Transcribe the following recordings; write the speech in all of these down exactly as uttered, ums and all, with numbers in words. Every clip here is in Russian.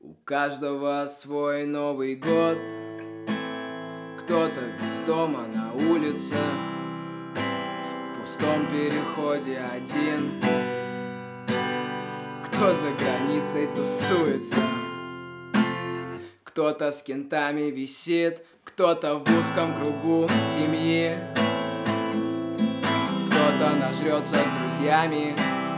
У каждого свой Новый год. Кто-то без дома на улице, в пустом переходе один. Кто за границей тусуется, кто-то с кентами висит, кто-то в узком кругу семьи, кто-то нажрется с друзьями,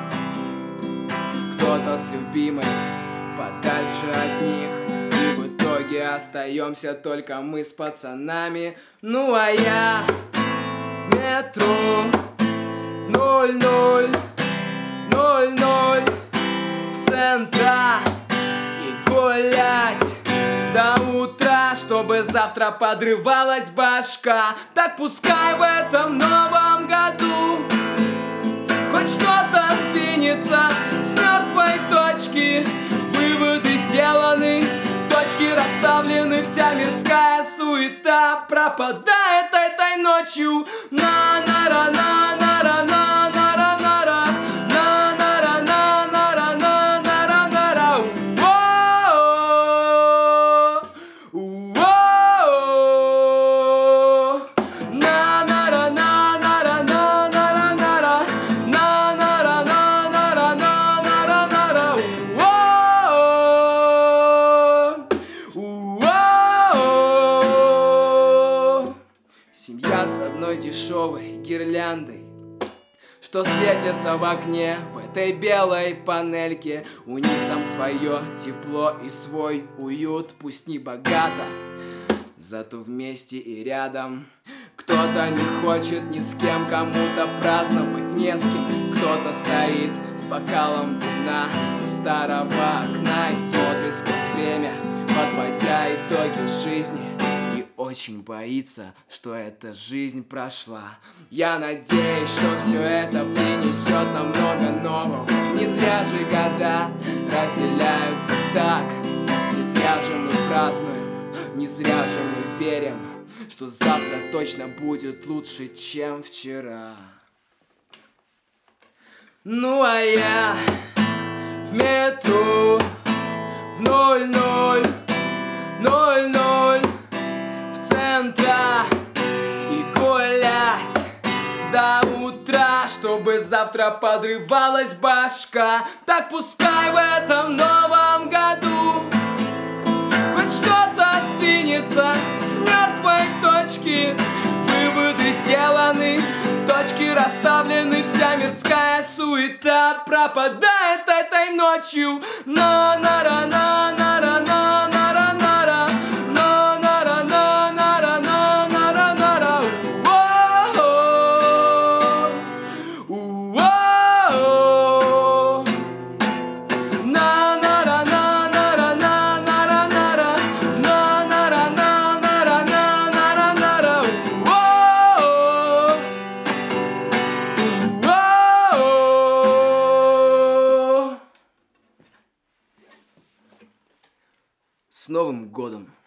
кто-то с любимой подальше от них. И в итоге остаемся только мы с пацанами. Ну а я в метро ноль ноль ноль ноль в центра и гулять до утра, чтобы завтра подрывалась башка. Так пускай в этом новом году хоть что-то сдвинется с мертвой точки. Выводы сделаны, точки расставлены, вся мирская суета пропадает этой ночью. На-на-ра, на-на-ра, на-на-ра, на-ра, на-на-ра, на-на-ра, на-на-ра, на-ра. У-о-о, у-о-о. На-на-ра, на-на-ра, на-на-ра, на-ра, на-на-ра, на-на-ра, на-на-ра, на-ра. Семья с одной дешевой гирляндой, что светится в окне в этой белой панельке. У них там свое тепло и свой уют, пусть не богато, зато вместе и рядом. Кто-то не хочет ни с кем, кому-то праздно быть не с кем. Кто-то стоит с бокалом вина у старого окна и смотрит сквозь время, подводя итоги жизни. Очень боится, что эта жизнь прошла. Я надеюсь, что все это принесет нам много нового. Не зря же года разделяются так. Не зря же мы празднуем, не зря же мы верим, что завтра точно будет лучше, чем вчера. Ну а я в метро в ноль ноль ноль ноль и гулять до утра, чтобы завтра подрывалась башка. Так пускай в этом новом году хоть что-то сдвинется с мертвой точки. Выводы сделаны, точки расставлены, вся мирская суета пропадает этой ночью. На-на-ра, на-на-ра, на-на-ра, на-ра. С Новым годом!